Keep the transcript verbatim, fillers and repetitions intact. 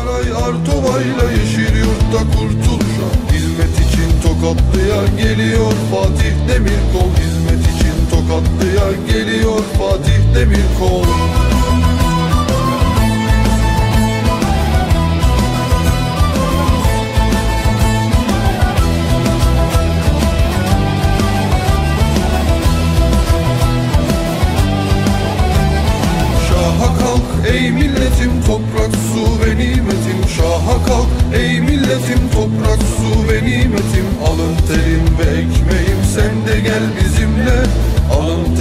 saray Artova'yla yeşil yurtta kurtuluşa. Hizmet için Tokatlı'ya geliyor Fatih Demirkol. Hizmet için Tokatlı'ya geliyor Fatih Demirkol. Ey milletim toprak su ve nimetim, şaha kalk ey milletim toprak su ve nimetim. Alın terim ve ekmeğim sen de gel bizimle, alın